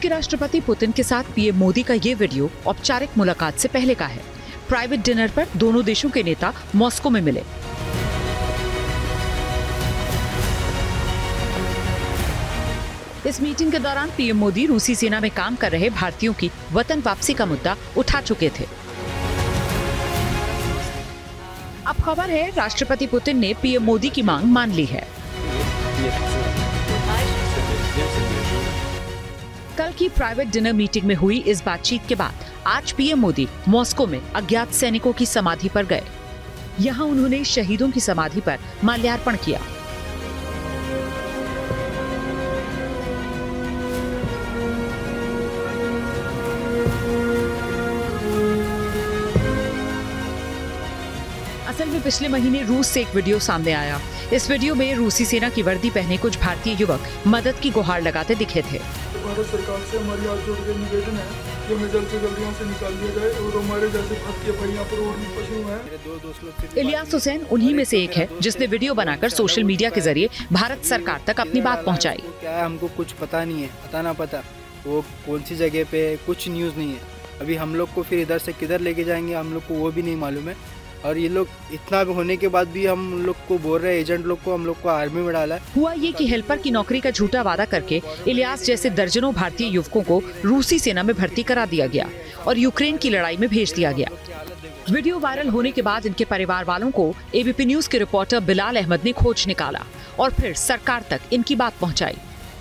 के राष्ट्रपति पुतिन के साथ पीएम मोदी का ये वीडियो औपचारिक मुलाकात से पहले का है। प्राइवेट डिनर पर दोनों देशों के नेता मॉस्को में मिले। इस मीटिंग के दौरान पीएम मोदी रूसी सेना में काम कर रहे भारतीयों की वतन वापसी का मुद्दा उठा चुके थे। अब खबर है राष्ट्रपति पुतिन ने पीएम मोदी की मांग मान ली है। कल की प्राइवेट डिनर मीटिंग में हुई इस बातचीत के बाद आज पीएम मोदी मॉस्को में अज्ञात सैनिकों की समाधि पर गए। यहां उन्होंने शहीदों की समाधि पर माल्यार्पण किया। असल में पिछले महीने रूस से एक वीडियो सामने आया। इस वीडियो में रूसी सेना की वर्दी पहने कुछ भारतीय युवक मदद की गुहार लगाते दिखे थे। भारत सरकार से हमारी हाथ जोड़ के निवेदन है कि हमें जल्द से जल्द यहाँ से निकाल दिया जाए और हमारे जैसे भारतीय भाई यहाँ पर और भी पशु हैं। इलियास हुसैन उन्हीं में से एक है जिसने वीडियो बनाकर सोशल मीडिया के जरिए भारत सरकार तक अपनी बात पहुँचाई। क्या है, हमको कुछ पता नहीं है, पता ना पता वो कौन सी जगह पे कुछ न्यूज़ नहीं है। अभी हम लोग को फिर इधर से किधर लेके जाएंगे हम लोग को वो भी नहीं मालूम है। और ये लोग इतना होने के बाद भी हम लोग को बोल रहे हैं, एजेंट लोग को हम लोग को आर्मी में डाला है। हुआ ये कि हेल्पर की नौकरी का झूठा वादा करके इलियास जैसे दर्जनों भारतीय युवकों को रूसी सेना में भर्ती करा दिया गया और यूक्रेन की लड़ाई में भेज दिया गया। वीडियो वायरल होने के बाद इनके परिवार वालों को एबीपी न्यूज के रिपोर्टर बिलाल अहमद ने खोज निकाला और फिर सरकार तक इनकी बात पहुँचाई।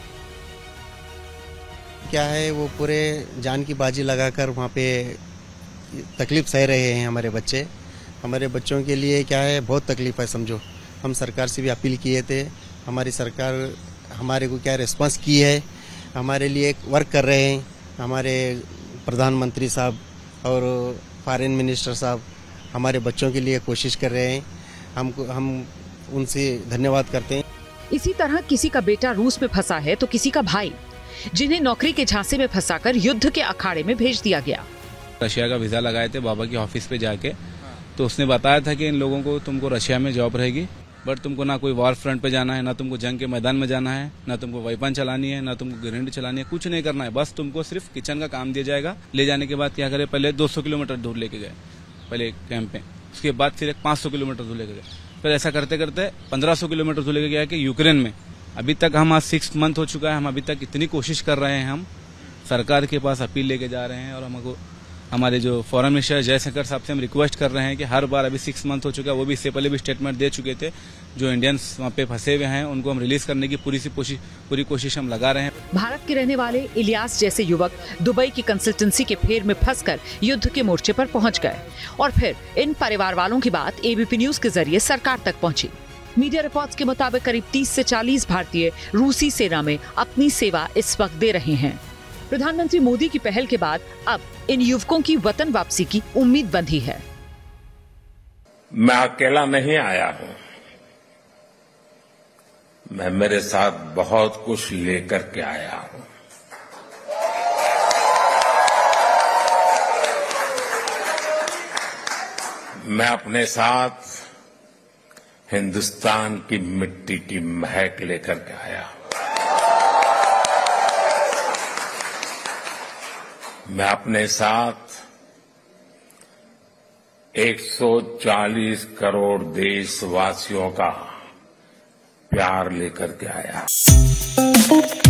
क्या है, वो पूरे जान की बाजी लगाकर वहाँ पे तकलीफ सह रहे हैं हमारे बच्चे। हमारे बच्चों के लिए क्या है, बहुत तकलीफ है। समझो हम सरकार से भी अपील किए थे, हमारी सरकार हमारे को क्या रिस्पांस की है, हमारे लिए वर्क कर रहे हैं। हमारे प्रधानमंत्री साहब और फॉरेन मिनिस्टर साहब हमारे बच्चों के लिए कोशिश कर रहे हैं। हम उनसे धन्यवाद करते हैं। इसी तरह किसी का बेटा रूस में फंसा है तो किसी का भाई, जिन्हें नौकरी के झांसे में फंसाकर युद्ध के अखाड़े में भेज दिया गया। रशिया का वीजा लगाए थे बाबा की ऑफिस पे जाके, तो उसने बताया था कि इन लोगों को तुमको रशिया में जॉब रहेगी, बट तुमको ना कोई वॉर फ्रंट पे जाना है, ना तुमको जंग के मैदान में जाना है, ना तुमको वेपन चलानी है, ना तुमको ग्रेनेड चलानी है, कुछ नहीं करना है। बस तुमको सिर्फ किचन का काम दिया जाएगा। ले जाने के बाद क्या करे, पहले 200 किलोमीटर दूर लेके गए पहले कैंप पे, उसके बाद फिर एक 500 किलोमीटर दूर लेके गए। फिर ऐसा करते करते 1500 किलोमीटर दूर लेके गया कि यूक्रेन में। अभी तक हम आज 6 मंथ हो चुका है, हम अभी तक इतनी कोशिश कर रहे हैं, हम सरकार के पास अपील लेके जा रहे हैं और हमको हमारे जो फॉरेन मिनिस्टर जयशंकर साहब से हम रिक्वेस्ट कर रहे हैं कि हर बार, अभी 6 मंथ हो चुका है, वो भी इससे पहले भी स्टेटमेंट दे चुके थे, जो इंडियंस वहाँ पे फंसे हुए हैं उनको हम रिलीज करने की पूरी कोशिश हम लगा रहे हैं। भारत के रहने वाले इलियास जैसे युवक दुबई की कंसल्टेंसी के फेर में फंसकर युद्ध के मोर्चे पर पहुंच गए और फिर इन परिवार वालों की बात एबीपी न्यूज के जरिए सरकार तक पहुंची। मीडिया रिपोर्ट्स के मुताबिक करीब 30 से 40 भारतीय रूसी सेना में अपनी सेवा इस वक्त दे रहे हैं। प्रधानमंत्री मोदी की पहल के बाद अब इन युवकों की वतन वापसी की उम्मीद बंधी है। मैं अकेला नहीं आया हूं, मैं मेरे साथ बहुत कुछ लेकर के आया हूं। मैं अपने साथ हिंदुस्तान की मिट्टी की महक लेकर के आया हूं। मैं अपने साथ 140 करोड़ देशवासियों का प्यार लेकर के आया।